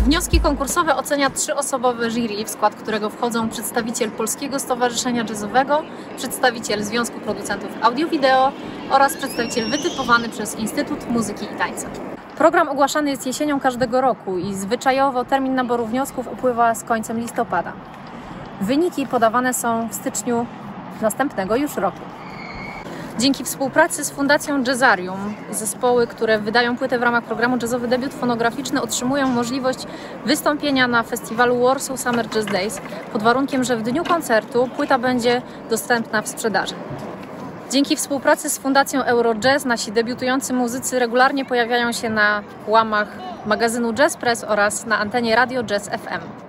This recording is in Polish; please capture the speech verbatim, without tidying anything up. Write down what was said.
Wnioski konkursowe ocenia trzyosobowe jury, w skład którego wchodzą przedstawiciel Polskiego Stowarzyszenia Jazzowego, przedstawiciel Związku Producentów Audio-Wideo oraz przedstawiciel wytypowany przez Instytut Muzyki i Tańca. Program ogłaszany jest jesienią każdego roku i zwyczajowo termin naboru wniosków upływa z końcem listopada. Wyniki podawane są w styczniu następnego już roku. Dzięki współpracy z Fundacją Jazzarium zespoły, które wydają płytę w ramach programu Jazzowy Debiut Fonograficzny, otrzymują możliwość wystąpienia na festiwalu Warsaw Summer Jazz Days pod warunkiem, że w dniu koncertu płyta będzie dostępna w sprzedaży. Dzięki współpracy z Fundacją Eurojazz nasi debiutujący muzycy regularnie pojawiają się na łamach magazynu Jazz Press oraz na antenie Radio Jazz F M.